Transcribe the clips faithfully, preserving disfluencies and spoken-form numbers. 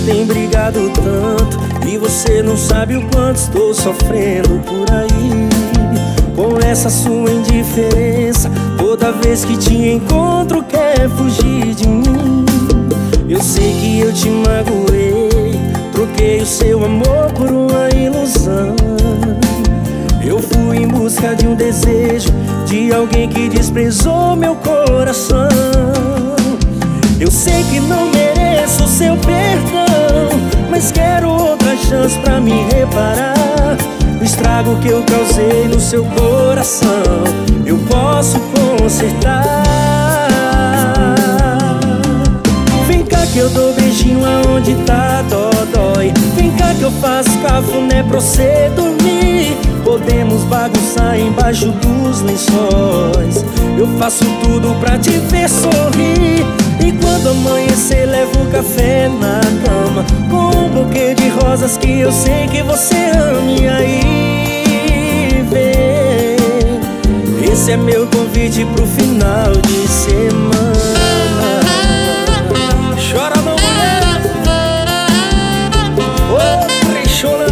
tem brigado tanto e você não sabe o quanto estou sofrendo por aí. Com essa sua indiferença, toda vez que te encontro quer fugir de mim. Eu sei que eu te magoei, troquei o seu amor por uma ilusão. Eu fui em busca de um desejo, de alguém que desprezou meu coração. Eu sei que não mereço seu perdão, mas quero outra chance pra me reparar. O estrago que eu causei no seu coração eu posso consertar. Vem cá que eu dou beijinho aonde tá dodói. Vem cá que eu faço cafuné pra você dormir. Podemos bagunçar embaixo dos lençóis. Eu faço tudo pra te ver sorrir. E quando amanhecer levo um café na cama, com um buquê de rosas que eu sei que você ama. E aí vem, esse é meu convite pro final de semana. Chora não, mulher. Ô, trechona.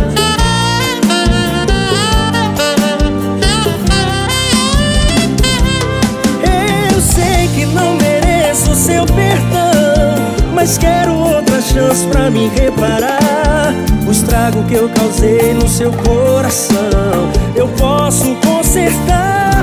Eu sei que não mereço seu perdão, mas quero outra chance pra me reparar. O estrago que eu causei no seu coração eu posso consertar.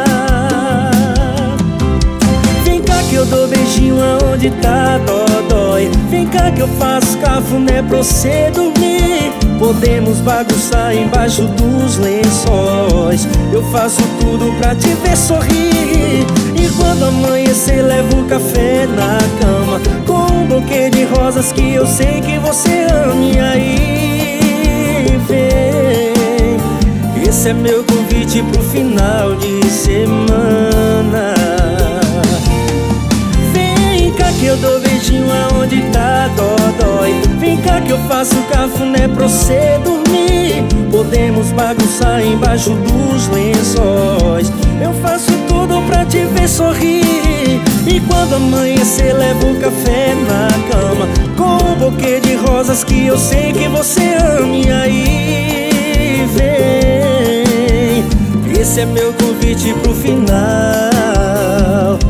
Vem cá que eu dou beijinho aonde tá dodói. Vem cá que eu faço cafuné pra você dormir. Podemos bagunçar embaixo dos lençóis. Eu faço tudo pra te ver sorrir. E quando amanhecer levo um café na cama, com um buquê de rosas que eu sei que você ama. E aí vem, esse é meu convite pro final de semana. Vem cá que eu dou beijinho aonde tá dodói. Vem cá que eu faço cafuné pra você dormir. Podemos bagunçar embaixo dos lençóis. Eu faço tudo pra te ver sorrir. E quando amanhecer levo um café na cama, com um buquê de rosas que eu sei que você ama. E aí vem, esse é meu convite pro final